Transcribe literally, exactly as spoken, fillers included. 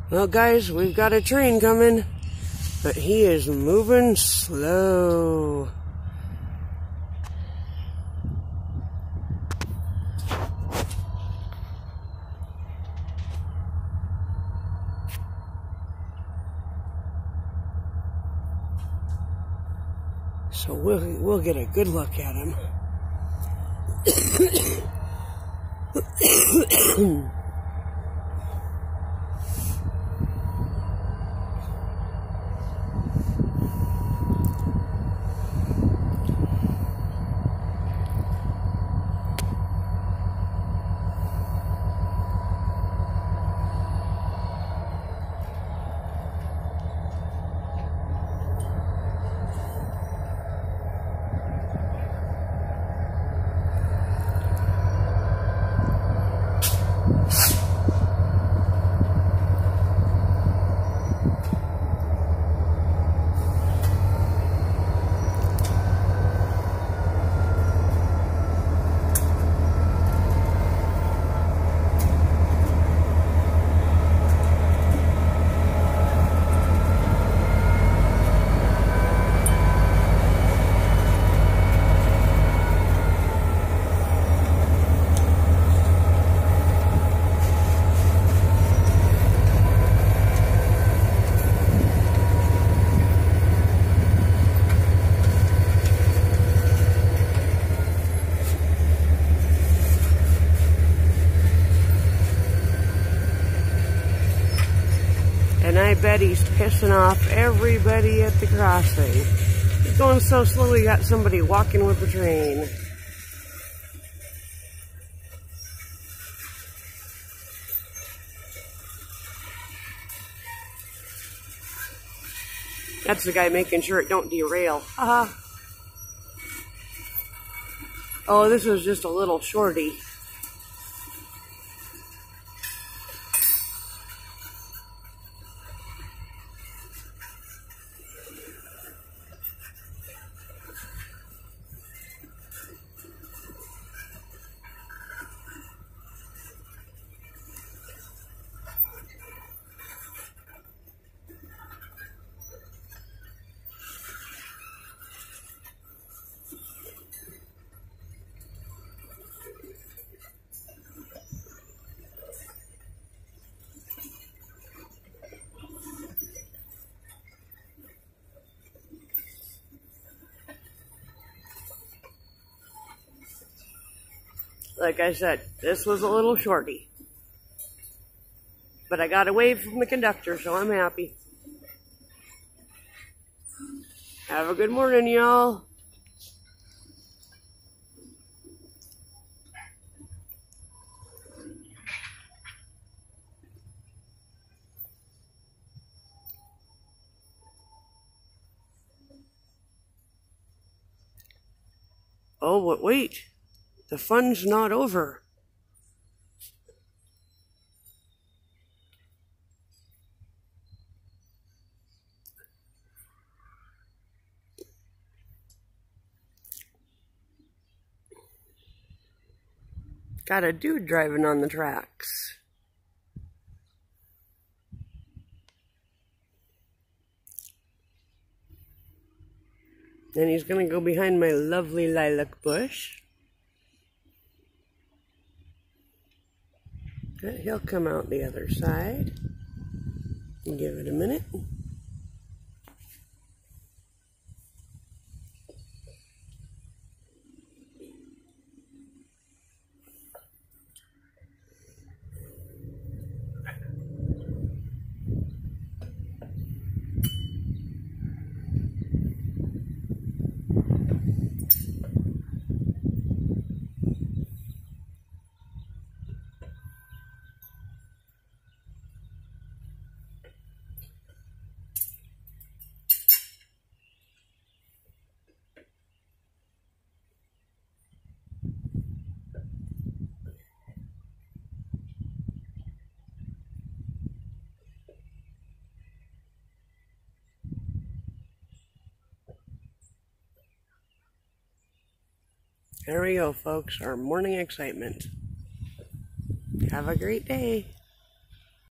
Well, guys, we've got a train coming, but he is moving slow. So we'll, we'll get a good look at him. And I bet he's pissing off everybody at the crossing. He's going so slow, he got somebody walking with the train. That's the guy making sure it don't derail. Haha. Oh, this was just a little shorty. Like I said, this was a little shorty. But I got away from the conductor, so I'm happy. Have a good morning, y'all. Oh, but wait. The fun's not over. Got a dude driving on the tracks. And he's gonna go behind my lovely lilac bush. He'll come out the other side. Give it a minute. There we go, folks, our morning excitement. Have a great day.